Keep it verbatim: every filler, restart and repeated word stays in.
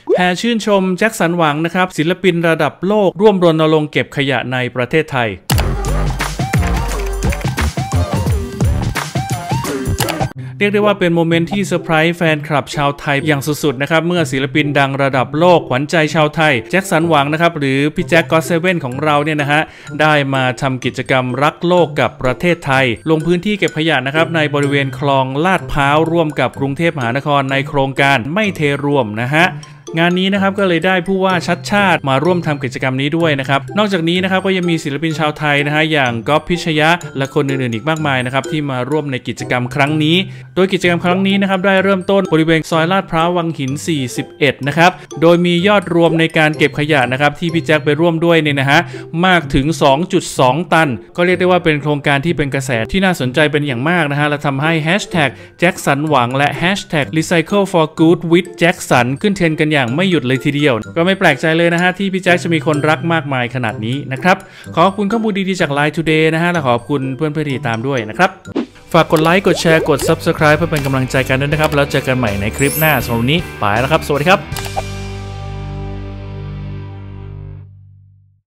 แห่ชื่นชมแจ็คสันหวังนะครับศิลปินระดับโลกร่วมรณรงค์เก็บขยะในประเทศไทยเรียกได้ว่าเป็นโมเมนต์ที่เซอร์ไพรส์แฟนคลับชาวไทยอย่างสุดๆนะครับเมื่อศิลปินดังระดับโลกขวัญใจชาวไทยแจ็คสันหวังนะครับหรือพี่แจ็คก็อตเซเว่นของเราเนี่ยนะฮะได้มาทำกิจกรรมรักโลกกับประเทศไทยลงพื้นที่เก็บขยะนะครับในบริเวณคลองลาดพร้าวร่วมกับกรุงเทพมหานครในโครงการไม่เทรวมนะฮะงานนี้นะครับก็เลยได้ผู้ว่าชัดชาติมาร่วมทำกิจกรรมนี้ด้วยนะครับนอกจากนี้นะครับก็ยังมีศิลปินชาวไทยนะฮะอย่างก๊อฟพิชยะและคนอื่นๆอีกมากมายนะครับที่มาร่วมในกิจกรรมครั้งนี้โดยกิจกรรมครั้งนี้นะครับได้เริ่มต้นบริเวณซอยลาดพร้าววังหินสี่สิบเอ็ดนะครับโดยมียอดรวมในการเก็บขยะนะครับที่พี่แจ็คไปร่วมด้วยเนี่ยนะฮะมากถึง สองจุดสอง ตันก็เรียกได้ว่าเป็นโครงการที่เป็นกระแสที่น่าสนใจเป็นอย่างมากนะฮะและทำให้แฮชแท็กแจ็คสันหวังและแฮชแท็ก Recycle for Good with Jackson ขึ้นเทรนด์กันอย่างไม่หยุดเลยทีเดียวก็ไม่แปลกใจเลยนะฮะที่พี่แจ็คจะมีคนรักมากมายขนาดนี้นะครับขอบคุณข้อมูลดีๆจาก ไลน์ Today นะฮะและขอบคุณเพื่อนๆที่ติดตามด้วยนะครับฝากกดไลค์กดแชร์กด ซับสไครบ์ เพื่อเป็นกำลังใจกันด้วยนะครับแล้วเจอกันใหม่ในคลิปหน้าสำหรับวันนี้ไปแล้วครับสวัสดีครับ